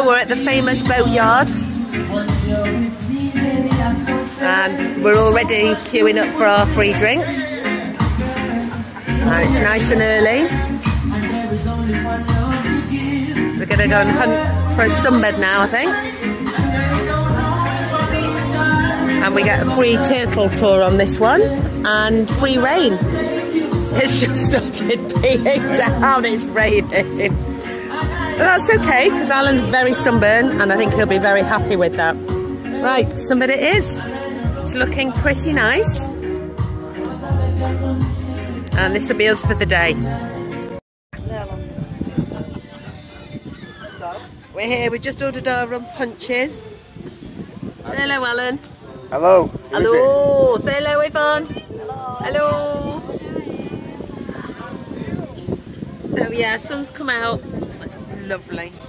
So we're at the famous boatyard. And we're already queuing up for our free drink. And it's nice and early. We're going to go and hunt for a sunbed now, I think. And we get a free turtle tour on this one. And free rain. It's just started peeing down, it's raining. But that's okay, because Alan's very sunburned and I think he'll be very happy with that. Right, sunbed it is. It's looking pretty nice. And this will be us for the day. We're here, we just ordered our rum punches. Say hello, Alan. Hello. Hello. Say hello, Yvonne. Hello. So yeah, sun's come out. It's lovely.